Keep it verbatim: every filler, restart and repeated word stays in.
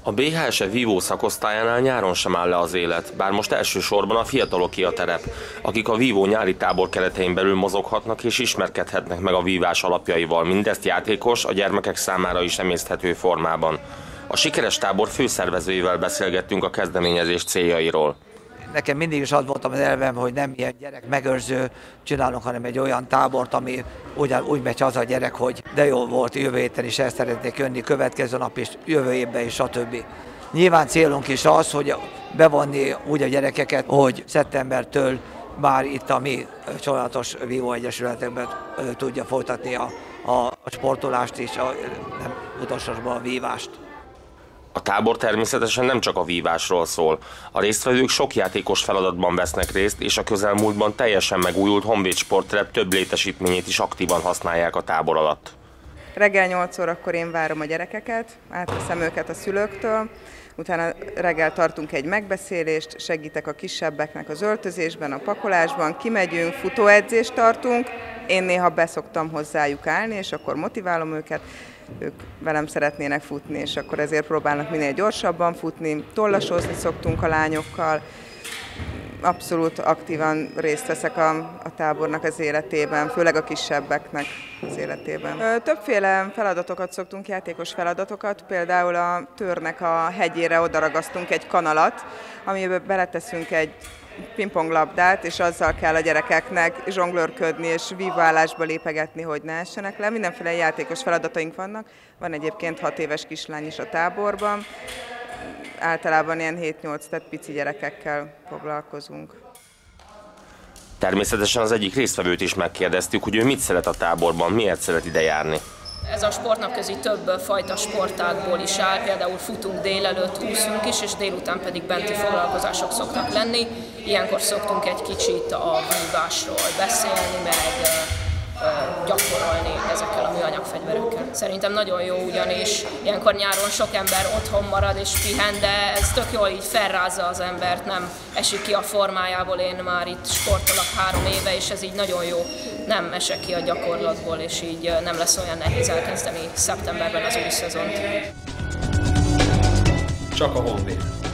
A bé há es e vívó szakosztályánál nyáron sem áll le az élet, bár most elsősorban a fiataloké a terep, akik a vívó nyári tábor keretein belül mozoghatnak és ismerkedhetnek meg a vívás alapjaival, mindezt játékos, a gyermekek számára is emészthető formában. A sikeres tábor főszervezőivel beszélgettünk a kezdeményezés céljairól. Nekem mindig is az voltam az elvem, hogy nem ilyen gyerek megőrző csinálunk, hanem egy olyan tábort, ami ugyan úgy megy haza a gyerek, hogy de jó volt, jövő héten is el szeretnék jönni, következő nap is, jövő évben is, stb. Nyilván célunk is az, hogy bevonni úgy a gyerekeket, hogy szeptembertől már itt a mi csodálatos vívó egyesületekben tudja folytatni a, a sportolást és a, nem utolsósorban a vívást. A tábor természetesen nem csak a vívásról szól. A résztvevők sok játékos feladatban vesznek részt, és a közelmúltban teljesen megújult Honvéd Sportterep több létesítményét is aktívan használják a tábor alatt. Reggel nyolc órakor én várom a gyerekeket, átveszem őket a szülőktől, utána reggel tartunk egy megbeszélést, segítek a kisebbeknek az öltözésben, a pakolásban, kimegyünk, futóedzést tartunk, én néha beszoktam hozzájuk állni, és akkor motiválom őket, ők velem szeretnének futni, és akkor ezért próbálnak minél gyorsabban futni, tollasozni szoktunk a lányokkal, abszolút aktívan részt veszek a, a tábornak az életében, főleg a kisebbeknek az életében. Többféle feladatokat szoktunk, játékos feladatokat, például a törnek a hegyére odaragasztunk egy kanalat, amiben beleteszünk egy pingponglabdát, és azzal kell a gyerekeknek zsonglőrködni és víválásba lépegetni, hogy ne essenek le. Mindenféle játékos feladataink vannak. Van egyébként hat éves kislány is a táborban. Általában ilyen hét-nyolc, tehát pici gyerekekkel foglalkozunk. Természetesen az egyik résztvevőt is megkérdeztük, hogy ő mit szeret a táborban, miért szeret ide járni. Ez a sportnapközi több fajta sportágból is áll, például futunk délelőtt, úszunk is, és délután pedig benti foglalkozások szoktak lenni. Ilyenkor szoktunk egy kicsit a vívásról beszélni, meg gyakorolni ezekkel a műanyag fegyverekkel. Szerintem nagyon jó, ugyanis ilyenkor nyáron sok ember otthon marad és pihen, de ez tök jól így felrázza az embert, nem esik ki a formájából. Én már itt sportolok három éve, és ez így nagyon jó. Nem esek ki a gyakorlatból, és így nem lesz olyan nehéz elkezdeni szeptemberben az új szezont. Csak a Honvéd.